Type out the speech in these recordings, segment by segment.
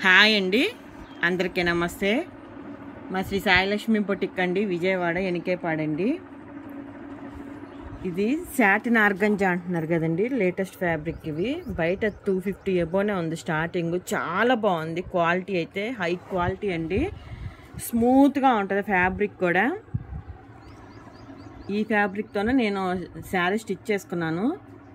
Hi అండి, అందరికీ నమస్తే. మా శ్రీ సాయిలక్ష్మి బొటిక్ అండి, విజయవాడ ఎనికేపాడండి. ఇది సాటిన్ ఆర్గంజా అంటున్నారు కదండి, లేటెస్ట్ ఫ్యాబ్రిక్. ఇవి బయట 250 ఎబోనే ఉంది స్టార్టింగ్. చాలా బాగుంది, క్వాలిటీ అయితే హై క్వాలిటీ అండి. స్మూత్గా ఉంటుంది ఫ్యాబ్రిక్ కూడా. ఈ ఫ్యాబ్రిక్తోనే నేను శారీ స్టిచ్ చేసుకున్నాను.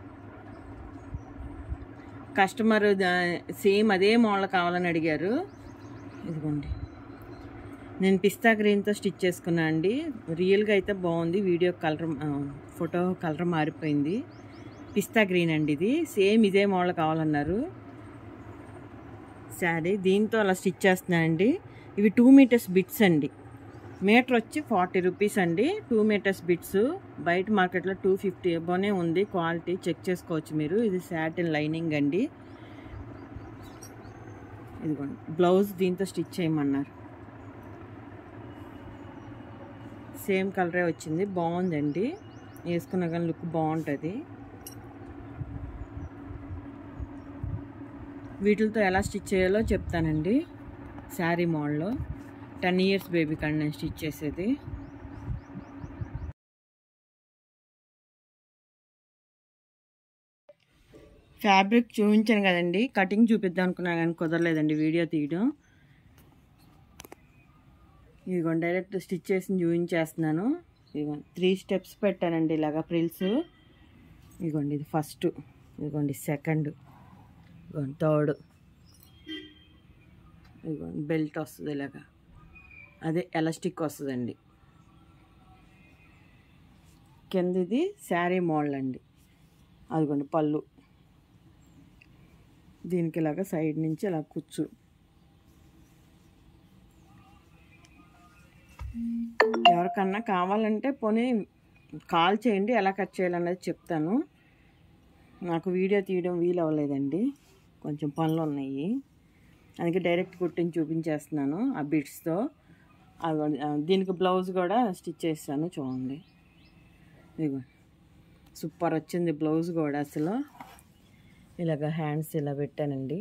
కస్టమర్ సేమ్ అదే మోడల్ కావాలని అడిగారు. ఇదిగోండి, నేను పిస్తా గ్రీన్తో స్టిచ్ చేసుకున్నా అండి. రియల్గా అయితే బాగుంది, వీడియో కలర్ ఫోటో కలర్ మారిపోయింది. పిస్తా గ్రీన్ అండి, ఇది సేమ్ ఇదే మోడల్ కావాలన్నారు. శారీ దీంతో అలా స్టిచ్ చేస్తున్నానండి. ఇవి 2 మీటర్స్ బిట్స్ అండి. మీటర్ వచ్చి 40 రూపీస్ అండి. 2 మీటర్స్ బిట్స్ బయట మార్కెట్లో 250 ఎబోనే ఉంది. క్వాలిటీ చెక్ చేసుకోవచ్చు మీరు. ఇది సాటిన్ లైనింగ్ అండి. ఇదిగోండి, బ్లౌజ్ దీంతో స్టిచ్ చేయమన్నారు. సేమ్ కలరే వచ్చింది, బాగుందండి. వేసుకున్న కానీ లుక్ బాగుంటుంది. వీటితో ఎలా స్టిచ్ చేయాలో చెప్తానండి. శారీ మోడల్లో 10 ఇయర్స్ బేబీ కానీ నేను స్టిచ్ చేసేది. ఫ్యాబ్రిక్ చూపించాను కదండి, కటింగ్ చూపిద్దాం అనుకున్నా కానీ కుదరలేదండి వీడియో తీయడం. ఇదిగోండి, డైరెక్ట్ స్టిచ్ చేసి చూపించేస్తున్నాను. ఇదిగోండి 3 స్టెప్స్ పెట్టానండి ఇలాగా ఫ్రిల్స్. ఇదిగోండి, ఇది ఫస్ట్, ఇదిగోండి సెకండ్, ఇదిగోండి థర్డ్, ఇదిగోండి బెల్ట్ వస్తుంది ఇలాగా. అదే ఎలాస్టిక్ వస్తుందండి. కిందది శారీ మోడల్ అండి. అదిగోండి పళ్ళు, దీనికి ఇలాగా సైడ్ నుంచి ఇలా కుచ్చు. ఎవరికన్నా కావాలంటే పోనీ కాల్ చేయండి, ఎలా కట్ చేయాలన్నది చెప్తాను. నాకు వీడియో తీయడం వీలు అవ్వలేదండి, కొంచెం పనులు ఉన్నాయి. అందుకే డైరెక్ట్ కుట్టించి చూపించేస్తున్నాను ఆ బిట్స్తో. దీనికి బ్లౌజ్ కూడా స్టిచ్ చేస్తాను, చూడండి. ఇదిగో సూపర్ వచ్చింది బ్లౌజ్ కూడా. అసలు ఇలాగ హ్యాండ్స్ ఇలా పెట్టానండి.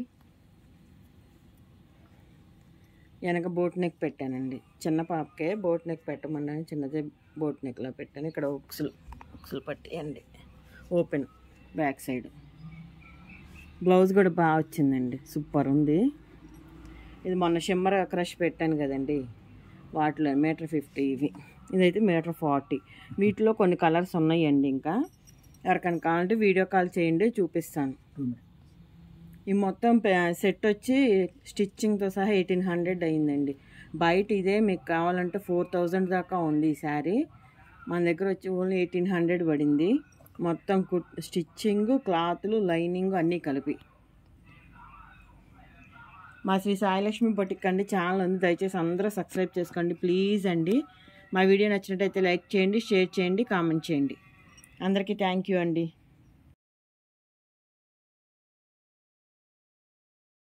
వెనక బోట్ నెక్ పెట్టానండి. చిన్న పాపకే బోట్ నెక్ పెట్టమన్నాను, చిన్నదే బోట్ నెక్లో పెట్టాను. ఇక్కడ ఉక్సులు పట్టేయండి, ఓపెన్ బ్యాక్ సైడ్. బ్లౌజ్ కూడా బాగా వచ్చిందండి, సూపర్ ఉంది. ఇది మొన్న షిమ్మర్ క్రష్ పెట్టాను కదండి, వాటిలో మీటర్ 50 ఇవి. ఇదైతే మీటర్ 40. వీటిలో కొన్ని కలర్స్ ఉన్నాయండి. ఇంకా ఎవరికైనా కావాలంటే వీడియో కాల్ చేయండి, చూపిస్తాను. ఈ మొత్తం సెట్ వచ్చి స్టిచ్చింగ్తో సహా 1800 అయిందండి. బయట ఇదే మీకు కావాలంటే 4000 దాకా ఉంది ఈ శారీ. మన దగ్గర వచ్చి ఓన్లీ 1800 పడింది. మొత్తం స్టిచ్చింగ్, క్లాతులు, లైనింగ్ అన్నీ కలిపి. మా శ్రీ సాయిలక్ష్మి బొటిక్ అండి ఛానల్ ఉంది, దయచేసి అందరూ సబ్స్క్రైబ్ చేసుకోండి ప్లీజ్ అండి. మా వీడియో నచ్చినట్టయితే లైక్ చేయండి, షేర్ చేయండి, కామెంట్ చేయండి. అందరికీ థ్యాంక్ యూ అండి.